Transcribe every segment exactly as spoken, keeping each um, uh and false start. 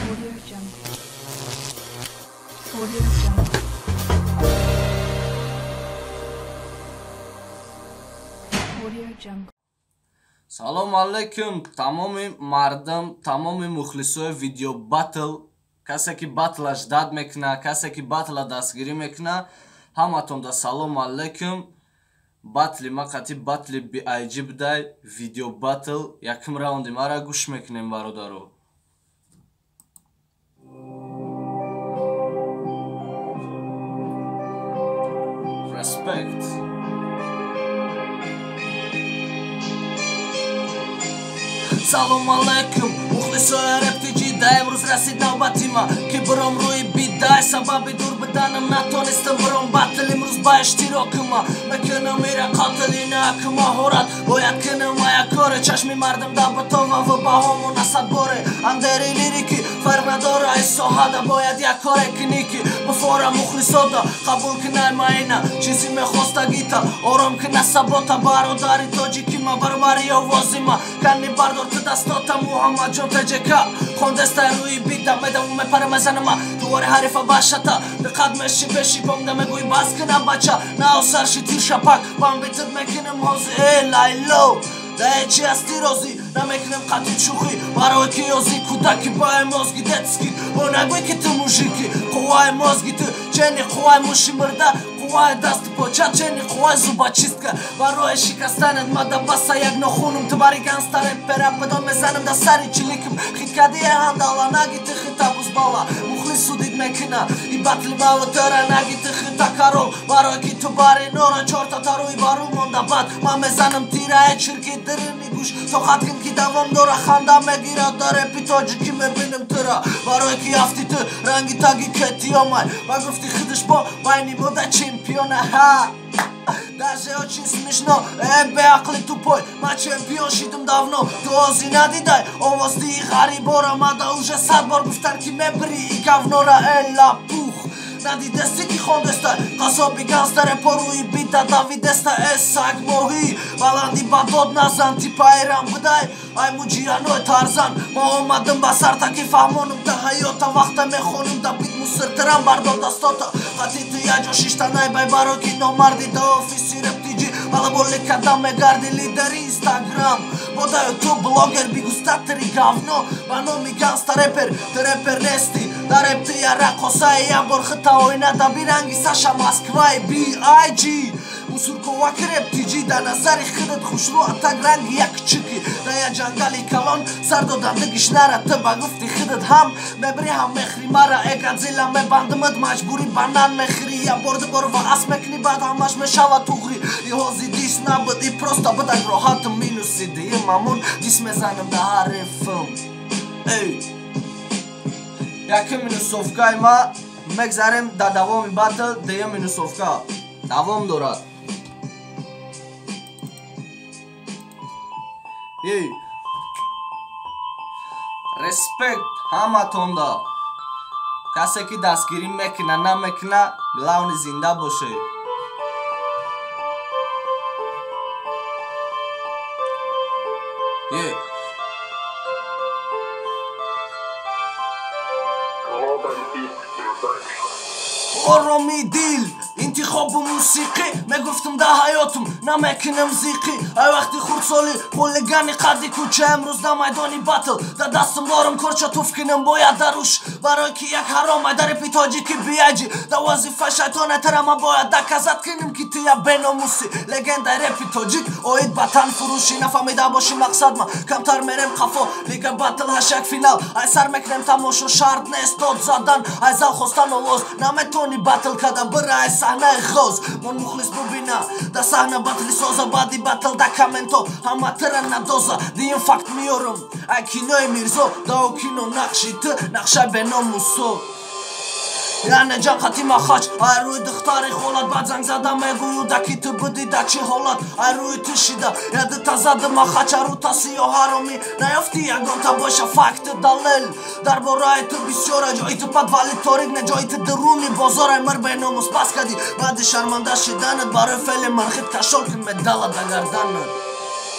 Audio Jungle. Audio Jungle. Audio Jungle. Салом алейкум тамоми мардам, тамоми мухлисои видео батл, касе ки батлаш дад мекна, касе ки батла дастгирӣ мекна, ҳаматонда салом алейкум. Батли ма қати батли биайҷи будай, видео батл, якум раунди мара гӯш мекунем бародаро. Respect. Салом алейкум, мухлисои рептиҷи да имрӯз расид навбати ма, ки биром рӯи бидай сабаби дур буданам натонистам биром батл имрӯз ба иштирокима мекунам ира қатили наку маҳорат бояд кунам ая коре чашми мардам да бутова ва баҳомо насадборе андери лирики фарқ надора ин соҳада бояд як коре кунӣ ки буфора мухлисода қабул кунай маина чизи мехостагита ором куна сабота бародари тоҷикима барбари овозима канни бардор ту дастота муҳаммаҷон таҷека хондестай рӯи бида медаму мепара мезанама дувори ҳарифа башата диққат меши беши помда мегӯи бас кунам бача нао сарши тир шапак бамбитид мекунам ҳози э лайло даечи асти розӣ намекунем қатӣ шӯхӣ барои ки ёзи кӯдаки баи мозги детски о нагӯй ки ту мужики қувваи мозги ту чени қувваи муши мурда қувваи дасту почат чени қувваи зубачистка барои шикастанат мадабаса як нохунум ту бари ганстарет пера бидон мезанам да сари чиликим хиткадие ҳандала наги ту хитабуз бала мухлис судид мекуна и батли бава дора наги ту хита карол барои ки ту бари нора чорта таруи бару монда бад ман мезанам тирае чирки дирини гӯш тоқат кун ки давом дора ханда мегирад да репи тоҷикӣ мебинем тура барои ки афти ту ранги таги кети омай ва гуфти хидиш бо байни мода чемпиона ҳа даже очень смешно э беақли тупой ма чемпион шидум давно дуози надидай овоздии ғарибора мада уже сад бор гуфтан ки мебри и гавнора эла пух надидести ки хондеста қасоби ганстаре поруи бида давидеста э саг моҳӣ баланди ба дод назан ти пайрам будай ай муҷияной тарзан ма омадам ба сарта ки фаҳмонум да ҳаёта вақта мехонум да бит мусиртирам бардод дастота қати ту яҷо шиштанай бай баро ки номарди да офиси рептиҷи балаболи кадам мегарди лидери инстаграм бодаю ту блогер бигустатири гавно ба номи ганста репер ту репер нести да рептия рақосаи якбор хита ойна да биранги саша москваи биайҷи мусурковаки рептиҷи да назари хидат хушрӯ атак ранги як чики да я ҷангали калон сар доданда гишнара ту ба гуфти хидат ҳам мебри ҳам мехри мара э гадзила мебандимат маҷбурӣ ба нан мехирӣ я бор дубор ва ас мекунӣ баъд ҳамаш мешавад туғри и ҳози дис набуд и просто будаг роҳату минуси дии мамун дис мезанам да ҳарифм эй якум минусовкаи ма мегзарем да давоми батл деюм минусовка давом дорад ей респект ҳаматонда касе ки дастгирӣ мекуна намекуна главни зинда боше ей ороми дил интихобу мусиқӣ мегуфтам да ҳаётум намекунам зиқӣ ай вақти хурдсоли хулигани қадди кӯча имрӯз да майдони батл да дастам дорам корча туф кунам бояд даруш барои ки як ҳаром ай да репи тоҷики биайҷи да вазифа шайтона тарама бояд да казат кунам ки ту я беномуси легендаи репи тоҷик оид ба танфурӯшӣ нафаҳмида боши мақсадма камтар мерем қафо лига батл ҳашак финал ай сар мекунем тамошо шарт нест дод задан ай зал хостан овоз наметони батл када бира ай саҳнаи ғоз мон мухлис бубина да саҳна батли соза баъди батл да комменто ҳама тира надоза диим факт миёрам ай кинои мирзо да о кино нақши ту нақшаи беномусо яъне ҷан қати махач ай рӯи духтари холат баъд занг зада мегӯю да ки ту будӣ да чӣ ҳолат ай рӯи ту шида ядита зада махач ару таси ё ҳаромӣ наёфти ягонта боша факту далел дар бораи ту бисёра ҷои ту пад вали торик не ҷои ту дуруни бозорай мир беномус бас кадӣ баъди шарманда шиданат барои феъли манхит кашол кун медала да гарданат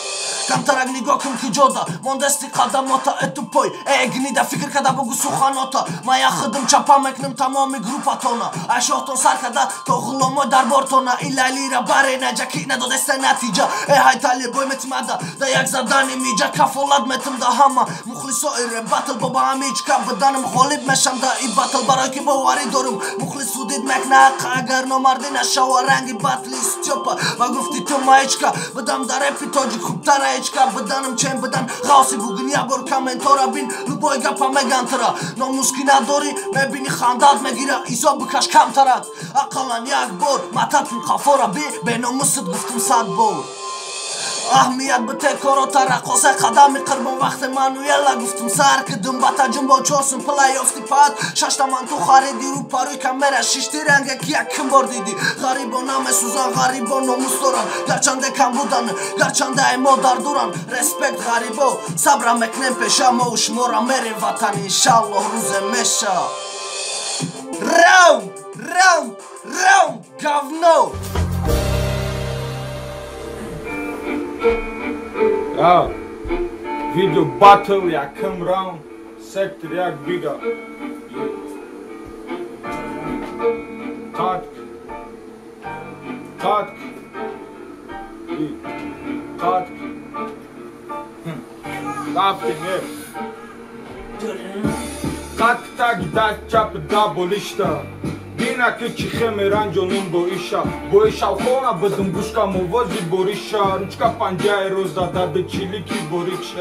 გამტარაგნი გოქიმ ქიჯოდა მონდესტი ყადა მოთა ეტუპოი ეგნი და ფიქრ ქადა ბუგუ სუხანოთა მაია ხდმ ჩაფამეკნემ თამომი გრუპათონა აშოხტონ სარქადა თოღლომო დარბორთონა ილალიրա ბარენა ჯაკინა დოდესენათიჯა ეჰაიტალი ბოიმეთ მადა და იაგზადანი მიჯა ქაფოლად მეთმ და ჰამა მუხლისო ერე ბატლ ბობა ამიჩკა ბდანმ ხოლიბ მეშამ და ი ბატლ ბარაკი ბოვარი დორუმ მუხლის უდიდ მეკნა ყაგარ ნომარდინა შავა რანგი ბატლის თიოპა მაგუფტი თო მაიჩკა ბდამ და რეფი თოჯი ხუბტარა ეჩკა ბდანმ ჩემ ბდან ხაოსი ბუგნია ბორ კომენტორაბინ ლუბოი გაფამე განტრა ნო მუსკინადორი მებინი ხანდად მეგირა იზობ ქაშ კამთარად აყალანი აგბორ მათათ ხაფორაბი ბენო მუსდ გუფტ სადბორ احمیت به تکرار ترقص قدمی قربان وقت منو یلا گفتم سر کدوم باتا جنبا چورسون پلای افتی پاد ششتا من تو خریدی رو پاروی کامرا شیشتی رنگه که یکم بار دیدی غریبا نامه سوزان غریبا ناموس دارن گرچنده کم بودن گرچنده ای ما در دورن رسپکت غریبا صبرم مکنم پیشم و شمورم مری وطن انشالله روز مشا راو راو راو گاونو Ah, video battle, yeah, come round, sector, yeah, bigger. Cut, cut, cut. Laughing here. Cut, tag, that chap, double ishta. Bina kichi khemeran jonum boisha boisha khona badum bushka movozi borisha ruchka panjay roz da da chiliki boriksha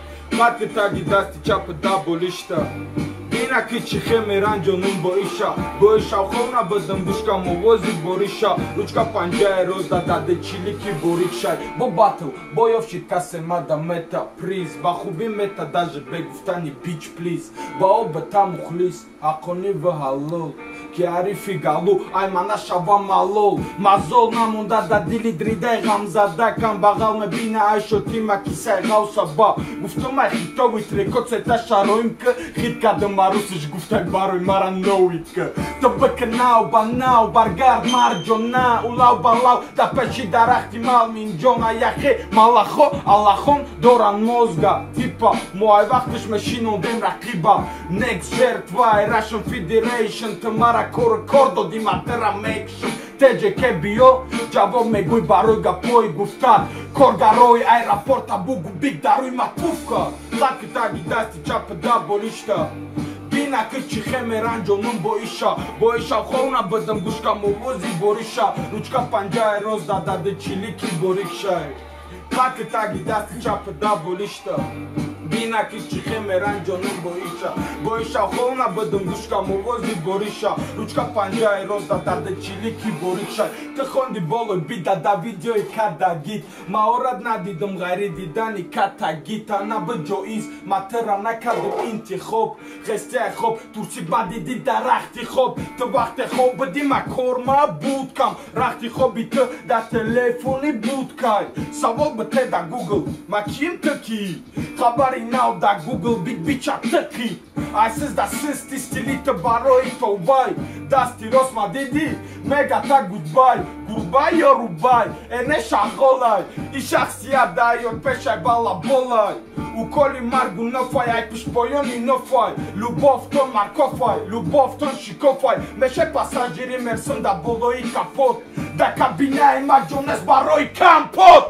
kat tagi dasti chap da bolishta Bina kichi khemeran jonum boisha boisha khona badum bushka movozi borisha ruchka panjay roz da da chiliki boriksha bo battle boyov shit kasema da meta please ba khubi meta даже begftani bitch please ba obta mukhlis aqoni va halol Ki arifi galu ay mana shava malol mazol namunda da dili dride gamzada kan bagal me bina ay shotima ki say gausa ba guftum ay khito vitre kotseta sharoim k khit kadam marusish guftak baroy mara novit k tabak now ba now bargar marjona ulaw balaw da pechi darahti mal min jona yakhe malakho allahon doran mozga tipa moay vaqtish mashinon dem raqiba next жертва Russian Federation tamara Cordo di matera mekshum Teje ke bio Javo me gui baruga poi gufta Korgaroi aeroporta bugu big darui matufka Laki tagi dasti chapa da bolishta Bina kichi khemeran jonum boisha Boisha khona badam gushka movozi borisha Ruchka panjay roz da da de chiliki boriksha Laki tagi dasti chapa da bolishta Bina kichi khemeran jonum boisha Boisha khona badum gushka movozi borisha Ruchka panjay roz da da de chiliki boriksha Te khondi bolo bida da video i kada git Ma orad nadidum ghairi didani kata git Ana bjo is matera nakadum inti khob Kheste khob tursi badidi da rakhti khob Te vaqte khob dima korma budkam Rakhti khobi te da telefoni budkay Savol bte da Google Ma kim te ki Khabari now da Google big bitch ataki Ay siz da sisti stilite baroi to vai Dasti rosma didi Mega ta goodbye Goodbye yo rubai Ene shagolay I shakhsiyat da yon peshay bala bolay U koli margu no faj Aj pish pojoni no faj Lubov ton markofaj Lubov ton shikofaj Meshe pasagjeri mersën da boloj kapot Da kabina e magjones baroj kampot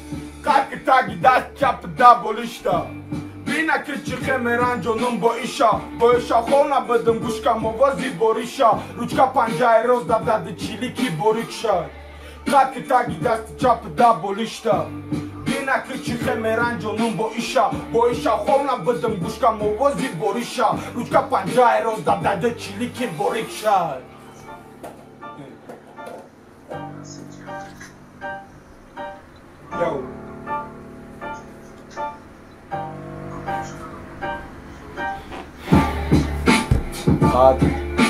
Kaki tagi da qap da bolishta Bina kichi khemeran jonum boisha Boisha khona badum gushka movozi borisha Ruchka panjay roz da da de chiliki boriksha Kaki tagi dasti chap da bolishta Bina kichi khemeran jonum boisha Boisha khona badum gushka movozi borisha Ruchka panjay roz da da de chiliki boriksha Yo Cut.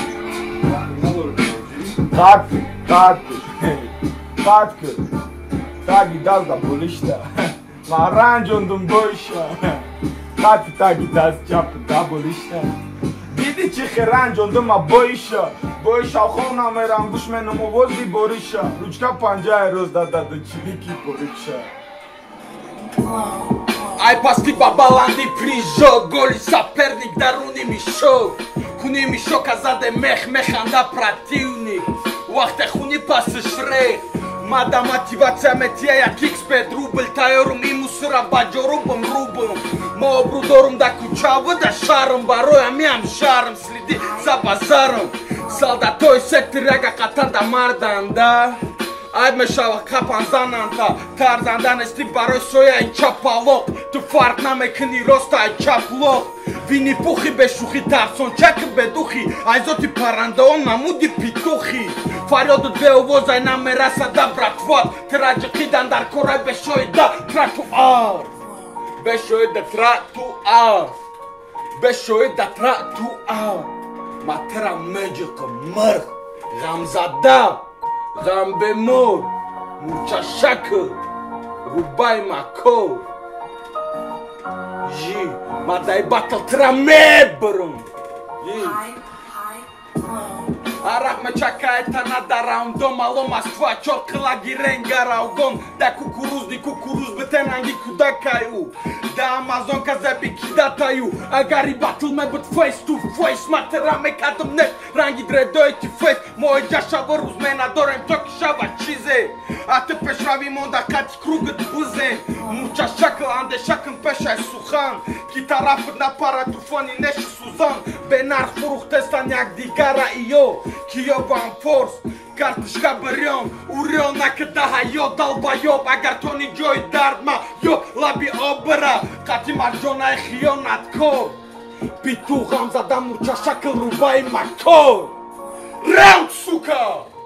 Cut. Cut. Cut. Tagi dal da bolishta. Ma ranjondum boisha. Cut tagi das chap da bolishta. Didi chikhe ranjondum a boisha. Boisha khona meram bushmenu movozi borisha. Ruchka panjay roz da da chiliki borisha. Ai pasti babalandi frijo Goli соперник даруни мишо Куни мишо казаде мех механда противник Вахте хуни пасы шрех Мада мотивация метия як икс-пет рубль Тайорум имусра баджорубам рубам Мо брудорум да кучава да шарам Бароя миам шарам следи за базаром Солдатой сектиряга катанда марданда Ай мешава капанзананта Тарзандан ести барой соя и чапалок Ту фарт намекни роста и чаплок Вини пухи бешухи тарсон чак бедухи Айзоти парандаон намуди питухи Фарёду две увозай намераса да братвот Траджикидан дар корай бешои да тротуар Бешои да тротуар Бешои да тротуар Матера меджика мрх Гамзада Гам бемор Мурчашакл Рубай мако Жи Мадай батл трамебрум High, high, low. Арах ме чакае тана да раундом Мало Москва, чоркла ги ренга гон Да кукурузни кукуруз бетенанги кудакаю Да амазонка зеби кидатаю Агари батл ме бут фейс ту фейс Матера ме кадом нет ранги дредојти фейс Мој джашава рузмена дорем токи шава чизе А те пешрави монда кати кругът бузе Муча шакл анде шакън пешай сухан Китарафът на паратуфони неши сузан Бенар фурух теста няк дигара ио Кио ван форс Картишка барион Урион накъда хайо далбайоб Агар тони джой дардма Йо лаби обра Кати марджона е хио надкор Питу гамзада мурча шакл рубай макор Раунд сука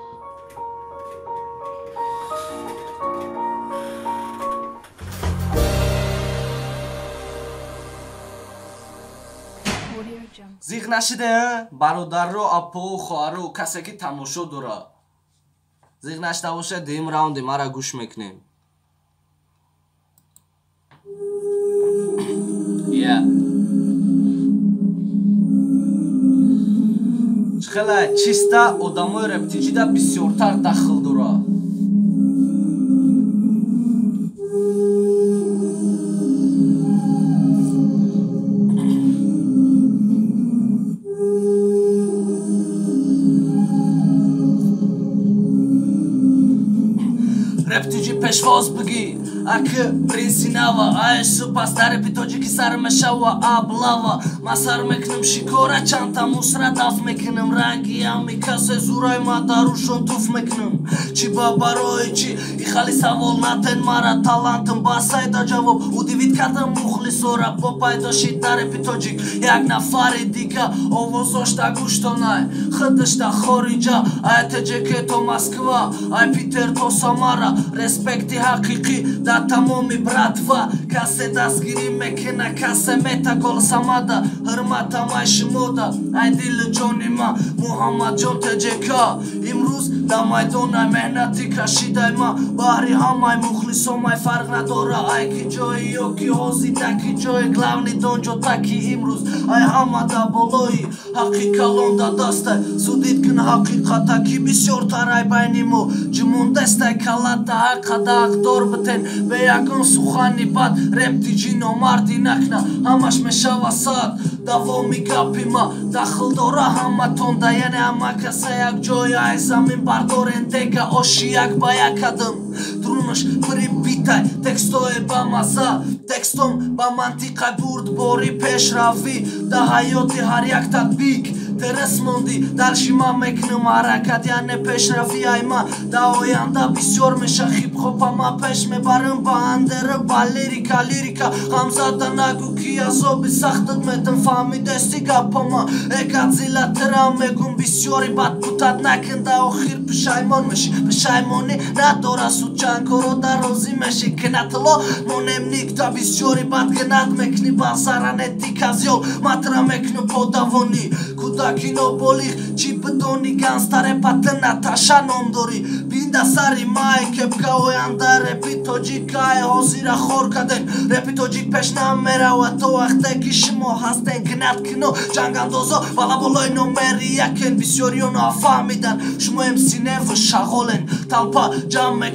Audio Jungle. Зиғ нашиде бародарро апо хоҳару касе ки тамошо дора Зиғ нашида боше дим раунди мара гӯш мекунем Я Хела чиста одамои рептиҷида бисёртар дахл дора Рептиҷи пешвоз бигӣ аки принсинава айшу пас дар репитоҷи ки сар мешава аблава ма сар мекунам шикора чанта мусра даф мекунам ранги ами касе зурай ма дарушон туф мекунам чи ба барои чи и хали савол натен мара талантам ба сайда ҷавоб удивид кардам мухлисора бо пайдошид дар репитоҷик як нафари дига овозошта гӯштонай хидишта хориҷа ай теҷеке то москва ай питер то самара респекти ҳақиқӣ да тамоми братва касе дастгирӣ мекуна касе метагол самада ҳурматамай шумода ай дили ҷони ма муҳаммадҷон теҷека имрӯз да майдонай меҳнати кашидай ма баҳри ҳамай мухлисомай фарқ надора ай ки ҷои ё ки ҳозида ки ҷои главни донҷо таки имрӯз ай ҳама да болои ҳаққи калон да дастай зудид кун ҳақиқата ки бисёртарай байни мо ҷумондастай калата ҳаққада ҳақдор битен бе ягон сухани бад рептиҷи номардӣ накна ҳамаш мешава сад давоми гапи ма дахл дора ҳаматон да яъне ҳама каса як ҷои ай замин бардорен дега оши як ба як адам друнаш прибитай текстое ба маза текстом ба мантиқай бурдбори пешравӣ да ҳаёти ҳар як татбик терес монди дар шима мекунам ҳаракат яъне пешравӣ ай ма да оянда бисёр меша хипхопама пеш мебарам ба андера ба лирика лирика ғамзада нагӯ ки азоби сахтат метам фаҳмидасти гапама эгадзила тера мегум бисёри бад бутад накун да охир пешаймон мешӣ пешаймонӣ надора суд ҷангоро дарозӣ мешӣ кинатло монемник да бисёри бад гинат мекунӣ ба заранети казёл матра мекуну подавонӣ кудаки ноболиғ чӣ бидони ганстаре пата наташа ном дорӣ бинда сари май кепка оянда репи тоҷикай ҳозира хор каден репи тоҷик пеш намеравад то вақте ки шумо ҳастен гинат кино ҷангандозо бала болои номери якен бисёриё нафаҳмидан шумо эмсиневу шағолен талпа ҷамъ мекунен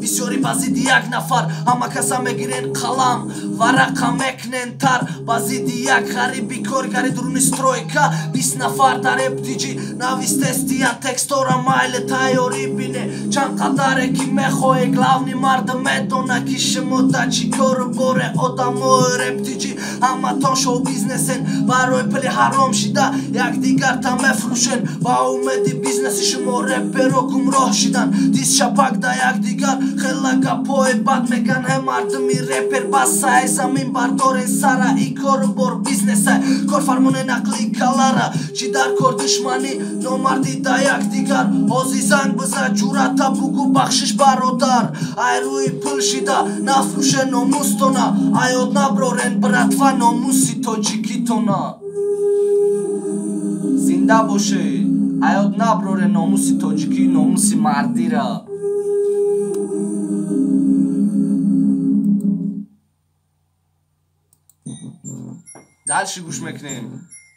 бисёри баъзиди як нафар ҳама каса мегирен қалам варақа мекнен тар баъзиди як ғариби коргари дуруни стройка бист нафар дар эптиҷи навистестиян текстора майле тайёрӣ бине чанд қадаре ки мехоҳе главни мард медона ки шумода чӣ кору боре одамои рептиҷи ҳама то шоу бизнесен барои пули ҳаром шида якдигарта мефурӯшен ба умеди бизнеси шумо реперо гумроҳ шидан дист шапак да якдигар хела гапои бад меган ҳе мардуми репер ба саи замин бардорен сара и кору бор бизнесе корфармоне нақли калара чӣ дар кор душманӣ номарди да якдигар ҳози занг биза ҷуръата бугу бахшиш бародар ай рӯи пул шида нафрӯше номустона аёд наброрен братва номуси тоҷикитона зинда бошед аёд наброрен номуси тоҷикӣ номуси мардира дальше гӯш мекунем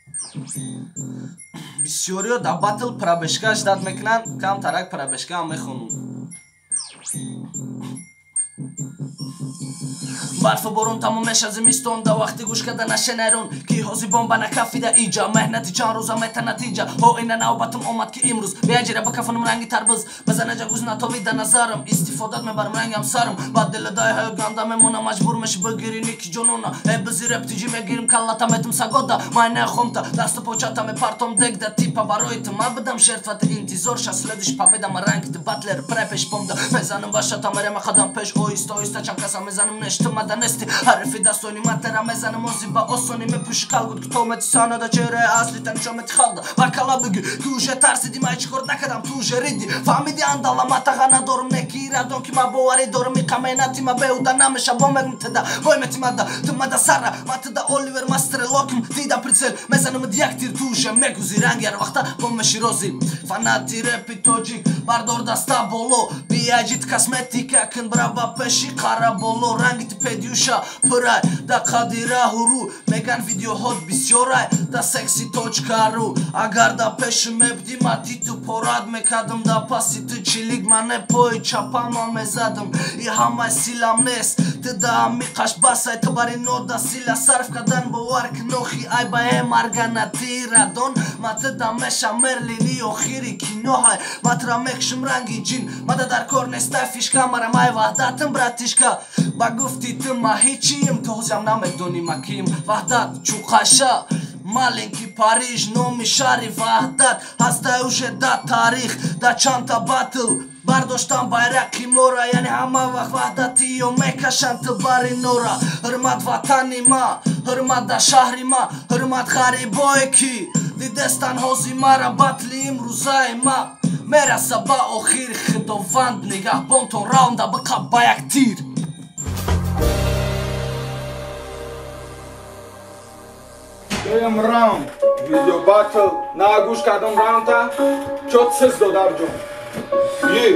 бисёриё да батл пробежка ждат мекунанд камтарак пробежкаам мехонум барфу борон тамом меша зимистон да вақти гӯш карда нашенайрон ки ҳози бомба накафида иҷа меҳнати чанд рӯза мета натиҷа ҳо ина навбатам омад ки имрӯз беаҷира ба кафанам ранги тарбуз базанаҷа гӯз натовида назарам истифодат мебарам рангам сарам ба диладай ҳаё ганда мемона маҷбур меши бигирини ки ҷонона э бизи рептиҷи мегирим каллата метум сагода май нехомта дасту почата мепартом дегда типа барои ту ма бидам жертвата интизор ша следиш победама рангти батлер препеш помда мезанам вашата мерема қадам пеш оҳиста оҳиста чанд каса мезанам нештимада нести ҳарфи дастойни матера мезанам ози ба осони мепӯши қалгуд ки то мети санада чеҳраи асли танишон мети халда ва кала биги ту уже тарсиди май чӣ кор накардам ту уже риди фаҳмиди андала матаға надорум неки ирадон ки ма боварӣ дорум иқаменати ма беҳуда намеша бо мегмтида бой метимада ту мада сара матида оливер мастрелокм дида прицел мезанамид як тир ту уже мегузӣ ранги ҳар вақта бо меши розӣ фанати репи тоҷик бардор даста боло биаҷит косметика кин браба пеши қара боло рангити педюша пурай да қадира ҳуру меган видеоҳот бисёрай да секси точкару агар да пеши мебди ма титу порад мекардам да паси ту чилик мане пои чапама мезадам и ҳамаи силам нест ты да амиқаш басай ты бари нода сила сарф кардан бовар ки нохи ай ба э марганати радон ма ты да меша мерлини охири киноҳай матра мекшим ранги ҷин мада дар кор нестай фишка мара май ваҳдатим братишка ба гуфти ту ма ҳичиим ту ҳозям намедонӣ ма ким ваҳдат чуқаша маленки париж номи шаҳри ваҳдат ҳастай уже да таърих да чандта батл бардоштан байрақи мора яъне ҳама вақт ваҳдатиё мекашанд ту бари нора ҳурмат ватани ма ҳурмат да шаҳри ма ҳурмат ғарибое ки дидестан ҳози мара батли имрӯзаи ма мераса ба охир худованд нигаҳбонтон раунда биқаб ба як тир Даем раунд, видео батл, на гӯш кардам раунда, чот сез додар ҷон. Е,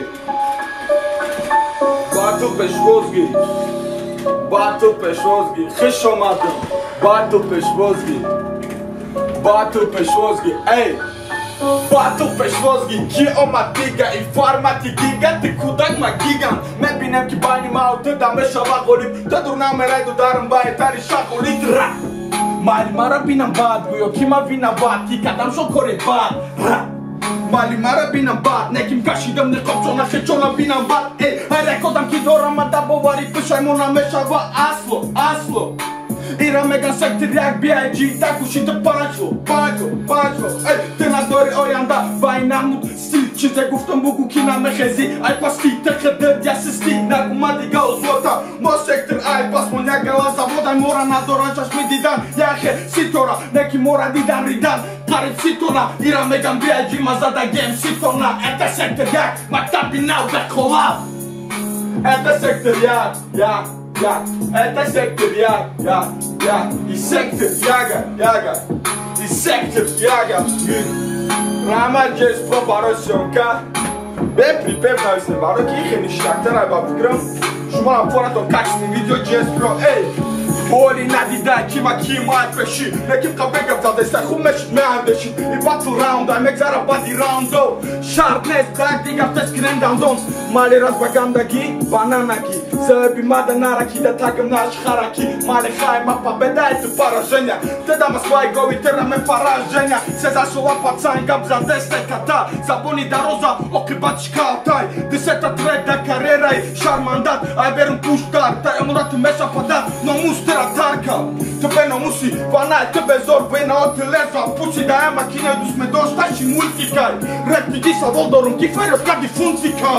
батл пешвозги, батл пешвозги, хиш омадам, батл пешвозги, батл пешвозги, эй, батл пешвозги, ки омад дига, информати гига, ти кудак ма гигам, мебинем ки байни мау ты да мешава ғолиб, ты дур намерай дударам байни тари шахолит ра. Мали мара бинам бад гӯё ки ма винавад ки кардам шо кори бад мали мара бинам бад неким кашидам неқобчона хечона бинам бад э ҳайрак одам ки дорам ма да бовари пешаймона мешава асло асло ира меган сектор як биаҷи да гӯшида панҷло панҷло панҷло э ты надори оянда вай намуд стил чизе гуфтам бугу ки намехези ай пасти тхдр ясисти нагумадига узворта мо сектор ай пас мон як гала заводай мора надоран чашми дидан яхе ситора неки мора дидан ридан қариб ситона ира меган биаҷи мазада гем ситона это сектор як мактаби нав беқола это сектор як як як это сектор як як як и сектор яга яга и сектор яга рама ҷес про барои сёнка беприпеп нависем барои ки хеле штактар ай ба фикрам шумо ам фонатон качни видео ҷес про эй بولی ندیدن کی ما کی مایت بشی نکیم قبگم زده سخون مشید مهندشی ای بطل راوند های مگذره بادی راوندو شرط نیست بلک دیگه تس کرن داندون مالی راز بگندگی بانانگی سببی ماده نارکی ده تاگم ناش خراکی مالی خواهی ما پا بدای تو пораження Ти дама свої гові тираме пораження Се засула пацанга б за десет ката Забуни да роза оки бачка алтай Десета трета карера и шармандат Ай берун пуштар Та емурат меша падат Но мустера тарка Тебе но муси Ванай тебе зор Вена оти лезва Пуци да ема кине дус ме дошта ши мультикай Ред ти са волдорум Киферос кади фунцика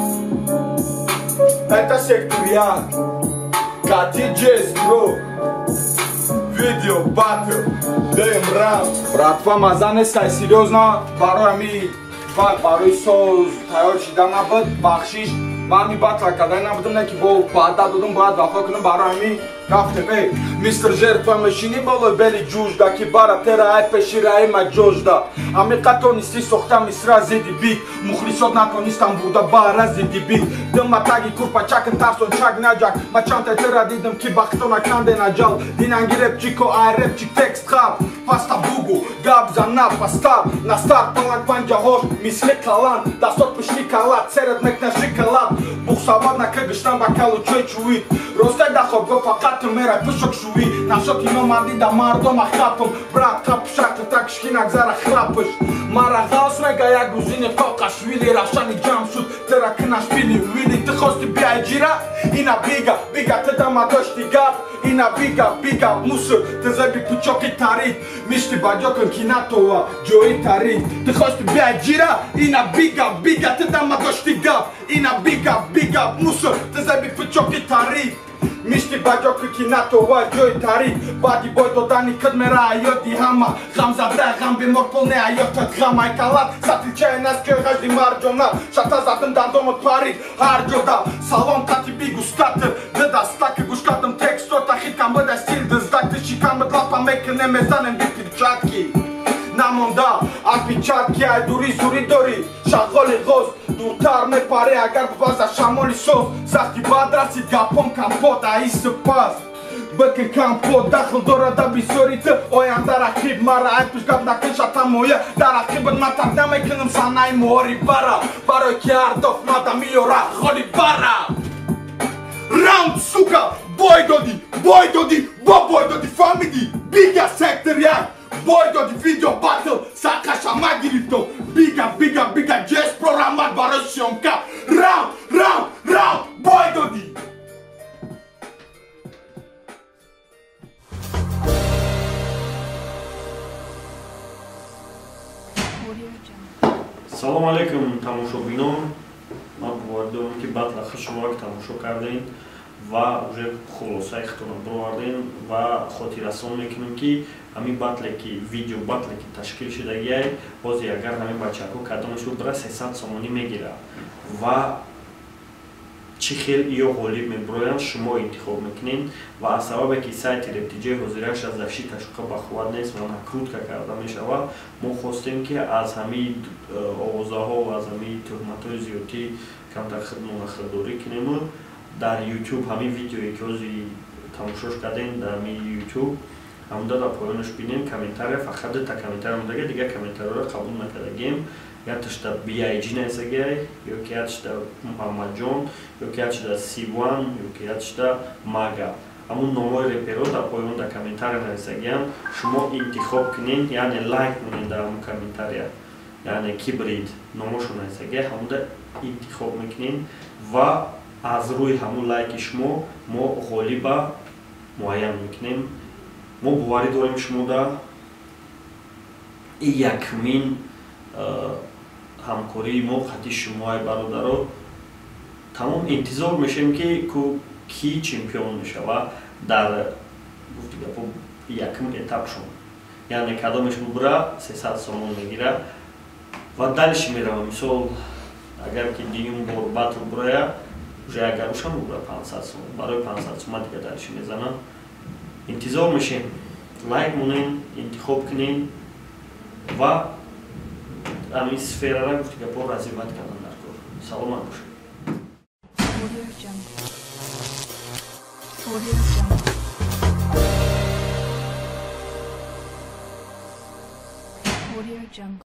Это секториал Кати джейс бро Видео, батл, даем раунд Братва, маза нестай, серьезно Барой ми, барой соз Тайор шидан набуд, бахшиш Ман ми батла, кадай набудам неки бол Бада дудум, бад вафа кунум барой ми Рафте бей, мистер жертва машини болой бели джужда Ки бара тера ай пешира има джожда Ами като нисти сохта мисра зиди бит Мухлисот наконистан буда бара зиди бит Дъма таги курпа чакан тарсон чак наджак Мачантай тера дидам ки бахтона канде наджал Динанги репчико ай репчик текст хаб Паста бугу, габ за напаста На старт палак панджа хош, мисли калан Дастот пушни калат, серед мекна шикалат Бухсавад на къгъщан бакалу чуй чуит Ростай да хоб го факат мера пушок шуи Нашот ино манди да мардома хапам Брат хапшак так шкинак зара храпаш Мара хаос мега я грузине кока швили Равшани джамшут тера кнаш пили Вили ти хости бия джира И на бига, бига те дама дошти гап И на бига, бига мусу Те зеби пучоки тарит Мишти баджокън кинатова джои тарит Ти хости бия джира И на бига, бига те дама дошти гап И на бига, бига мусу Те зеби пучоки тарит Мишти баджоки кинатова джой тари Бади бой додани къдмера айоти хама Хам задра хам бимор полне айотът хам айкалат Сатилчай нас кой хажди марджона Шата задым дандомот пари харджода Салон тати би густатър Дъда стака гушкатъм текстота Хиткам бъде стил да здакте Шикам бъдлапа мека не ме занем би пирчатки Намонда, отпечатки, ай дури зури дори Шахоли гоз, дуртар ме паре Агар база шамоли сос Сахти бадра си гапом кампот, а и се паз Бъкен кампот, дахъл дора да би зорите Оян дара хиб мара, ай пиш габ на къншата моя Дара хибът матак, няма кънам са най-мори бара Барой ки ардов, мада миора, холи бара Раунд, сука, бой доди, бой доди, бо бой доди, фамиди Бига сектор як Boy do the video battle, saka shamagirito Biga, biga, biga, just programmat bara shonka Round, round, round, boy do the Салом алейкум тамошобинон Ман бовардем ки батла хушувак тамошо кардем ва уже холосай хтона бровардем ва хотирасон мекунем ки ҳамин батле ки видео батле ки ташкил шудагиай бози агар ҳамин бачаҳо кадомашро бира сесад сомонӣ мегира ва чӣ хел ё ғолиб мебироянд шумо интихоб мекунед ва аз сабабе ки сайти рептиҷаи ҳозираш аз завши ташуқа бахувад нест ва накрутка карда мешавад мо хостем ки аз ҳамин овозаҳо ва аз ҳамин тӯҳматҳои зиёдӣ камтар нонахрдорӣ кунем дар ютуб ҳамин видеое ки ҳозир тамошош кардем дар ҳамин ютуб ҳамда дар поёнаш бинем комментария фақат дата комментария мудага дига комментариёро қабул накардагем яташда биайҷи насагай ёки яташда муҳаммадҷон ёки яташда сиван ёки яташда мага ҳамун номҳои реперо дар поён дар комментария нависагиам шумо интихоб кунед яъне лайк кунед дар ҳамун комментария яъне кибрид номошо нависагай ҳамуда интихоб мекунед ва аз рӯи ҳамун лайки шумо мо ғолиба муайян мекунем мо боварӣ дорем шумо да якмин ҳамкории мо хати шумои бародаро тамом интизор мешавем ки ки чемпион мешава дар гуфти гапо якм этапшон яъне кадомешон бира сесад сомон мегира ва далиши мерава мисол агар ки дуюм бор батл бурая уже агар ушам бира пансад сомон барои пансад сомон дига далиши мезанам интизор мешем лайк мунен интихоб кунен ва ҳамин сферара гуфти гапо развиват кардан дар кор саломат бошед Audio Jungle. Audio Jungle. Audio Jungle.